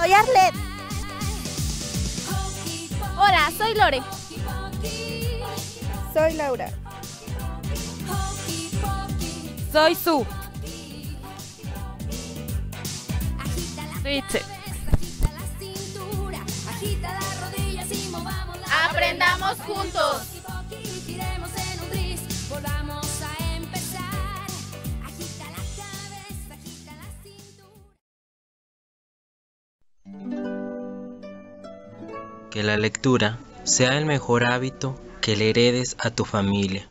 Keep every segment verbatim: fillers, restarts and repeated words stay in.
Soy Arlet. Hola, soy Lore. Soy Laura. Soy Su. Soy Itzel. Aprendamos juntos. Que la lectura sea el mejor hábito que le heredes a tu familia.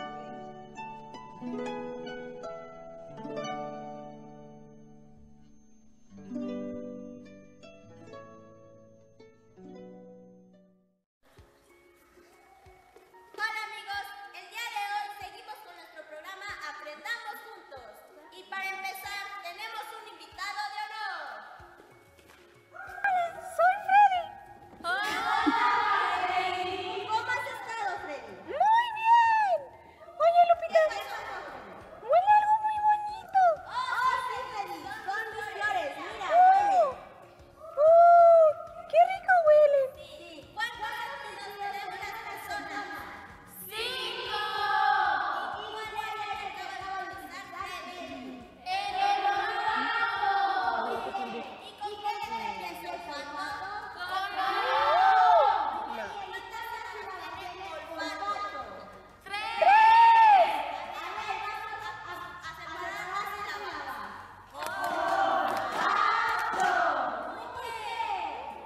Hola amigos, el día de hoy seguimos con nuestro programa Aprendamos Juntos. Y para empezar, tenemos un invitado de honor. Hola, soy Freddy. Hola, Freddy. ¿Cómo has estado, Freddy? Muy bien. Oye, Lupita, ¿Qué pasó? huele algo muy bonito. Oh, sí, Freddy, son mis flores, mira, Uh, huele. uh, ¡Qué rico huele! Sí. ¿Cuántos sentidos tenemos las personas? ¡Cinco! ¿Y cuál es el que acabamos de usar, Freddy? ¡El olfato! ¿Y con qué le empieza el olfato? ¡Con la O! ¿Cuántas cosas tiene el olfato? ¡Tres! A ver, vamos a, a, a separar la sílaba. ¡Olfato! Muy bien.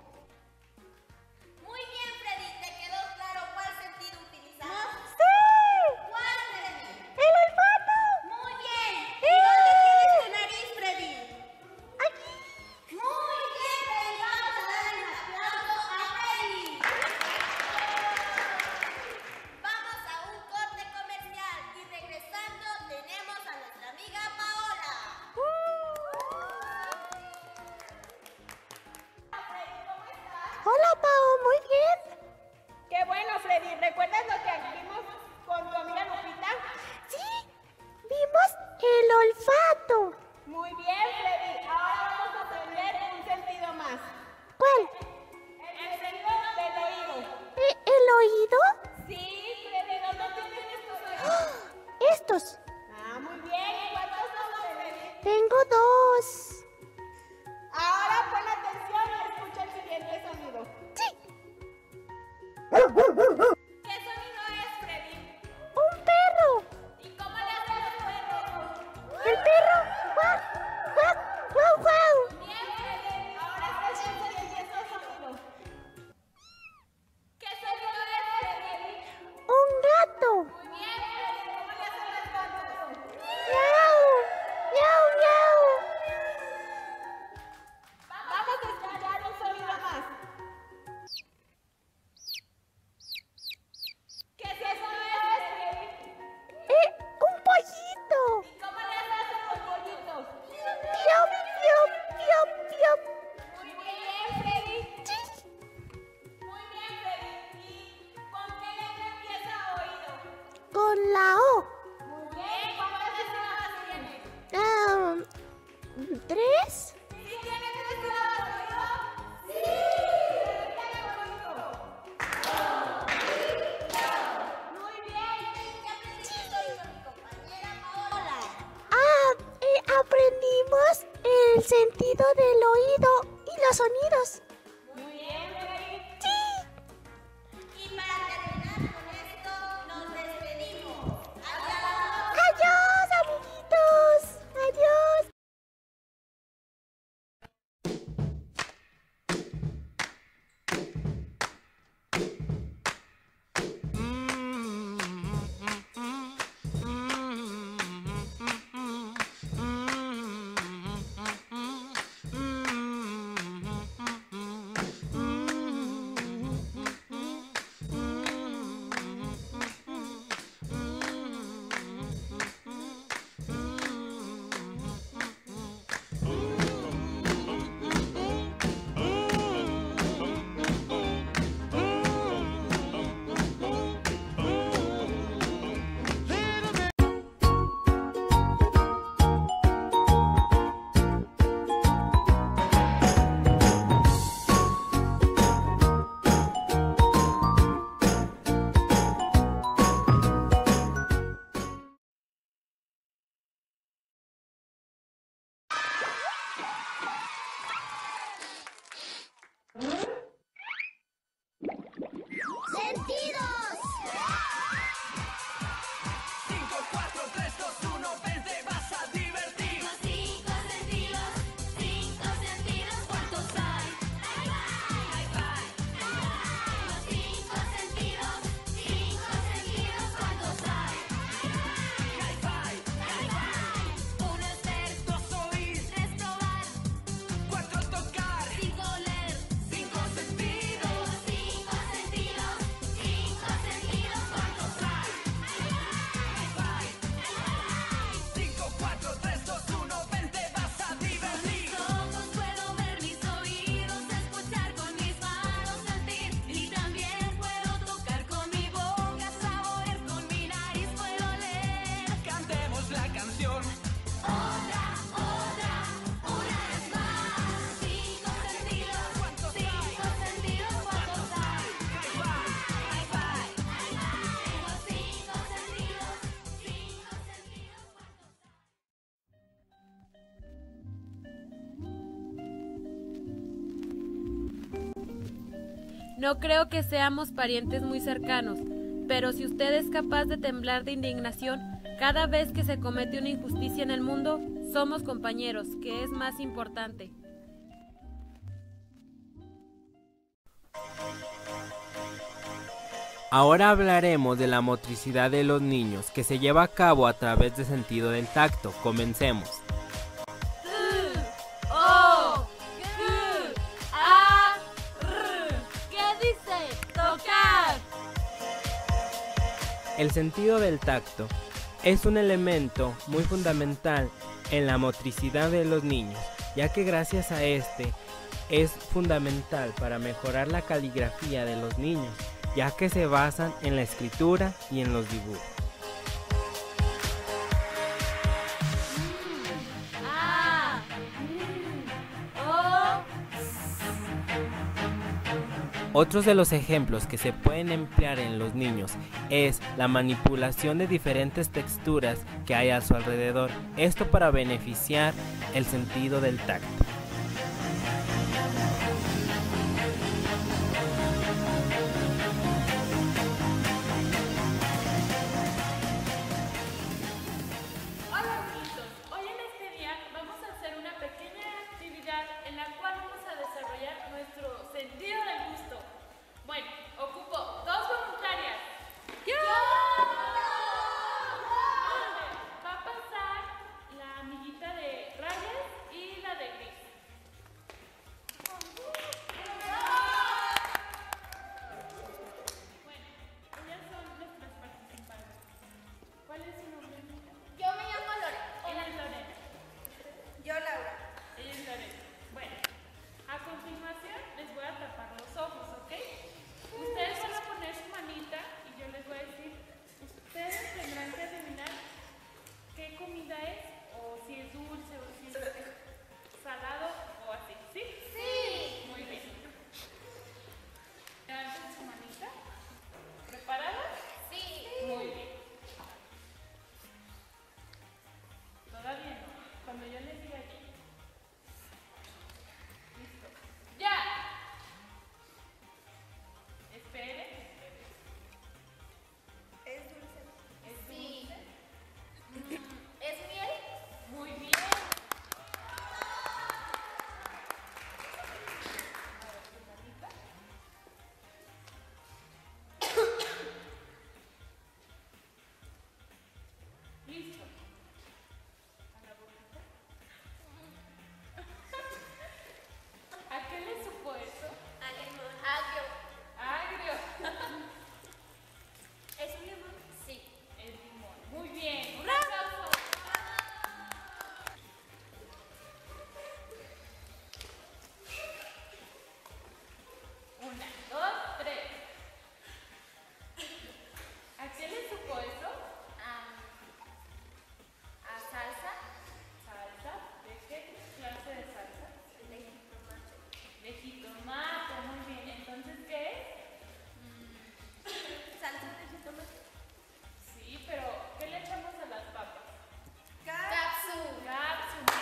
Muy bien, Freddy. ¿Te quedó claro cuál sentido utilizamos? ¡Sí! ¿Cuál, Freddy? ¡El olfato! Muy bien. ¿Y dónde tienes tu nariz, Freddy? ¡Aquí! Muy bien, Freddy. Vamos a dar un aplauso a Freddy. Vamos a un corte comercial y regresando tenemos a nuestra amiga Paola. Hola, Pao, muy bien. Qué bueno, Freddy. ¿Recuerdas lo que vimos con tu amiga Lupita? Sí, vimos el olfato. Muy bien, Freddy. Ahora vamos a aprender un sentido más. ¿Cuál? El sentido del oído. ¿E- ¿El oído? Sí, Freddy. ¿Dónde tienes estos oídos? ¡Ah! Estos. Ah, muy bien. ¿Y cuántos son, Freddy? Tengo dos. Ahora pon atención y escucha el siguiente sonido. Sí, ¿Qué sonido es, Freddy? un perro. ¿Y cómo le hacen los perros? El perro. ¡Guau! ¡Guau! ¡Guau! ¡Guau! Bien, Freddy. Ahora escucha el siguiente sonido. ¿Qué sonido es, Freddy? Un gato. Muy bien, Freddy. ¿Cómo le hacen los gatos? ¡Miau! ¡Miau! ¡Miau! Vamos a escuchar un sonido más. ¿Qué sonido es, Freddy? ¡Eh! ¡Un pollito! ¿Cómo le hacen los pollitos? ¡Piop! ¡Piop! ¡Piop! ¡Piop! Muy bien, Freddy. Sí. Muy bien, Freddy. ¿Y con qué letra empieza oído? Con la O. Muy bien. ¿Cuántas sílabas tiene? Ah, ¿tres? ¿Sí tiene tres sílabas oído? Sí. Repítame conmigo. Muy bien. ¿Qué aprendiste hoy con mi compañera Paola? Ah, eh, aprendimos el sentido del oído y los sonidos. Muy bien, Freddy. Y para terminar con esto, nos despedimos. Adiós. ¡Adiós, amiguitos! ¡Adiós! No creo que seamos parientes muy cercanos, pero si usted es capaz de temblar de indignación cada vez que se comete una injusticia en el mundo, somos compañeros, que es más importante. Ahora hablaremos de la motricidad de los niños, que se lleva a cabo a través del sentido del tacto. Comencemos. O, Q, A, R. ¿Qué dice? Tocar. El sentido del tacto es un elemento muy fundamental en la motricidad de los niños, ya que gracias a este es fundamental para mejorar la caligrafía de los niños, ya que se basan en la escritura y en los dibujos. A, O. Otros de los ejemplos que se pueden emplear en los niños es la manipulación de diferentes texturas que hay a su alrededor, esto para beneficiar el sentido del tacto. Hola amiguitos, hoy en este día vamos a hacer una pequeña actividad en la cual vamos a desarrollar nuestro sentido del gusto. Bueno, ocupo dos voluntarias. ¡Yo! Va a pasar la amiguita de rayas y la de gris. Bueno, ellas son nuestras participantes. ¿Cuál es su nombre, amiga? Yo me llamo Lore. Ella es Lorena. Yo Laura. Ella es Lorena. Bueno, a continuación les voy a tapar los ojos, ¿ok? Ustedes van a poner su manita y yo les voy a decir, ustedes tendrán que adivinar qué comida es, o si es dulce, o si es salado, o así, ¿sí? Sí. Muy bien. Levanten su manita. ¿Preparadas? Sí. Muy bien. Todavía no. Cuando yo les diga ya. Listo. ¡Ya! Esperen, esperen. ¿Es dulce? ¿Es Sí. dulce? ¿Es miel? Muy bien. A ver, tu manita. Listo. A la boquita. ¿A qué le supo eso? A limón. Agrio. Agrio. ¿Es un limón? Sí. El limón. Muy bien. Un aplauso. Una, dos, tres. ¿A qué le supo eso? Am, ¿A salsa? ¿Salsa? ¿De qué clase de salsa? De jitomate. De jitomate. Muy bien. Entonces, ¿qué es? ¿Salsa de jitomate? Sí, pero ¿qué le echamos a las papas? Capsu. Cápsula.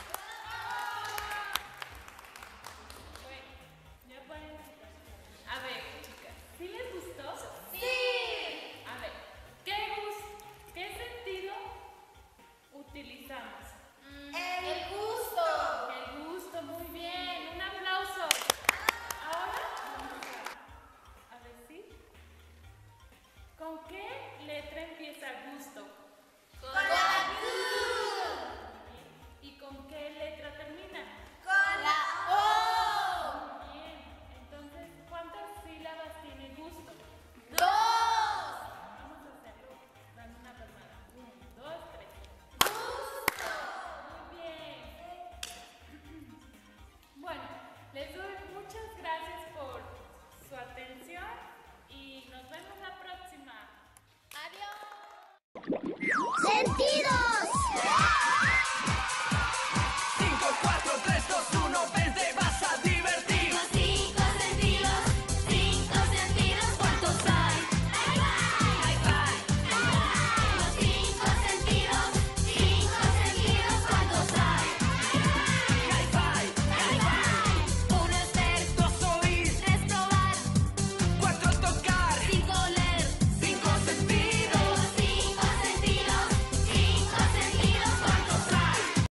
Bueno, ya pueden quitar. A ver, chicas, ¿sí les gustó? Sí. A ver, ¿qué gus- qué sentido utilizamos? El gusto. El gusto, muy bien. Un aplauso. Ahora vamos a, a decir, ¿con qué letra empieza gusto?